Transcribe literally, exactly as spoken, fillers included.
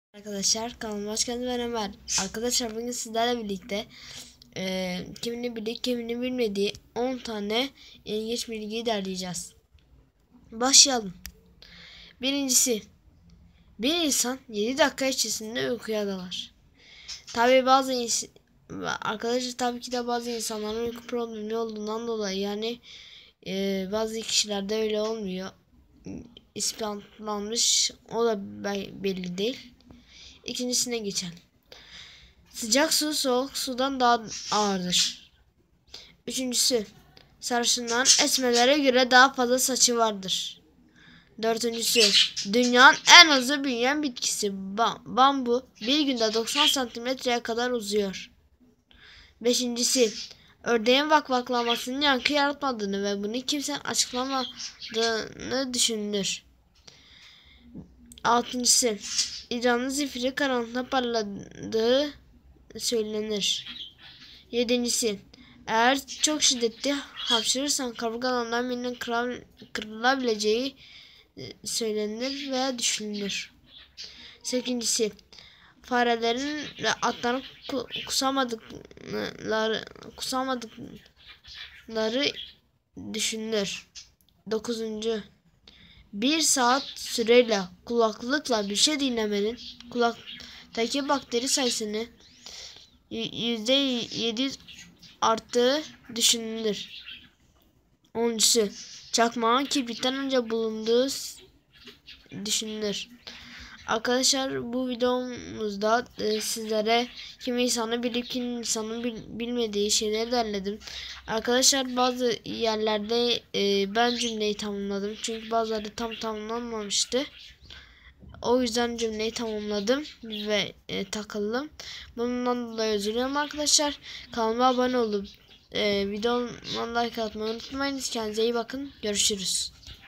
Arkadaşlar kanalıma hoş geldiniz. Ben Ömer. Arkadaşlar bugün sizlerle birlikte e, kimini bilir kimini bilmediği on tane ilginç bilgiyi derleyeceğiz. Başlayalım. Birincisi, bir insan yedi dakika içerisinde uykuya dalar. Tabi bazı arkadaşlar tabii ki de bazı insanların uyku problemi olduğundan dolayı yani e, bazı kişilerde öyle olmuyor. İspatlanmış, o da belli değil. İkincisine geçelim. Sıcak su soğuk sudan daha ağırdır. Üçüncüsü, sarışınların esmerlere göre daha fazla saçı vardır. Dördüncüsü, dünyanın en hızlı büyüyen bitkisi bambu bir günde doksan santimetreye kadar uzuyor. Beşincisi, ördeğin vakvaklamasının yankı yaratmadığını ve bunu kimsenin açıklamadığını düşünülür. Altıncısı, İran'ın zifiri karanlıkta parladığı söylenir. Yedincisi, eğer çok şiddetli hapşırırsan kaburgalarından birinin kırılabileceği söylenir veya düşünülür. Sekizincisi, farelerin ve atların kusamadıkları, kusamadıkları düşünülür. Dokuzuncu, bir saat süreyle kulaklıkla bir şey dinlemenin kulaktaki bakteri sayısını yüzde yedi arttığı düşünülür. Onuncusu, çakmağın kibritten önce bulunduğu düşünülür. Arkadaşlar bu videomuzda e, sizlere kimi insanı bilip kimi insanın bil, bilmediği şeyleri derledim. Arkadaşlar bazı yerlerde e, ben cümleyi tamamladım. Çünkü bazıları tam tamamlanmamıştı. O yüzden cümleyi tamamladım ve e, takıldım. Bundan dolayı özür dilerim arkadaşlar. Kanalıma abone olup e, videoma like atmayı unutmayınız. Kendinize iyi bakın. Görüşürüz.